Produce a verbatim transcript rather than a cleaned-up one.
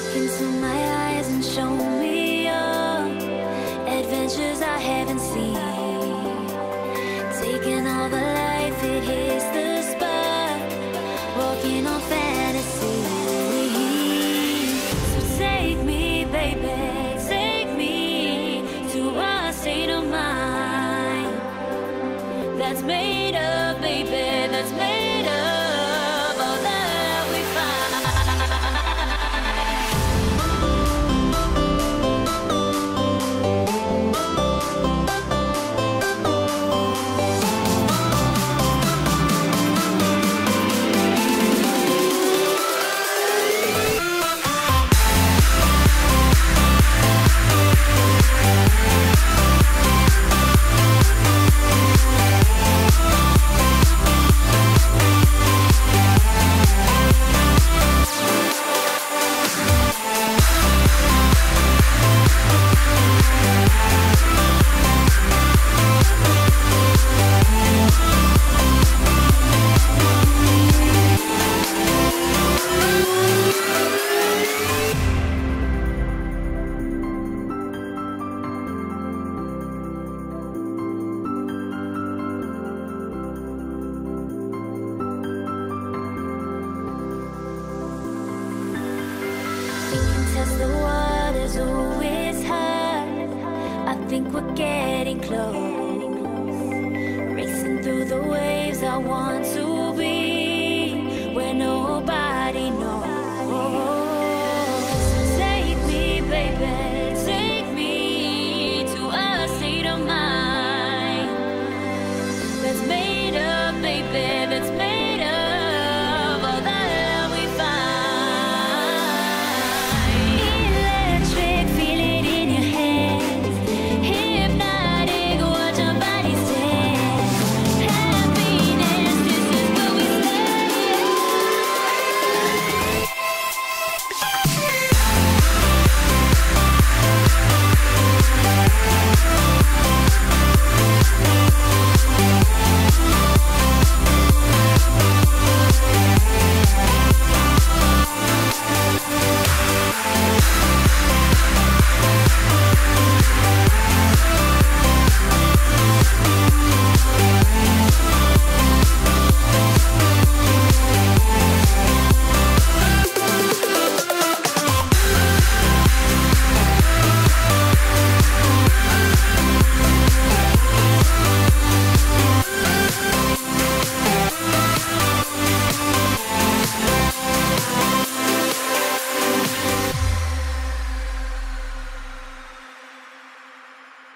Look into my eyes and show me your adventures I haven't seen. Taking all the life, it hits the spot. Walking on fantasy. So take me, baby, take me to a state of mind that's made up, baby, that's made up all that we find. Getting close, racing through the waves. I want to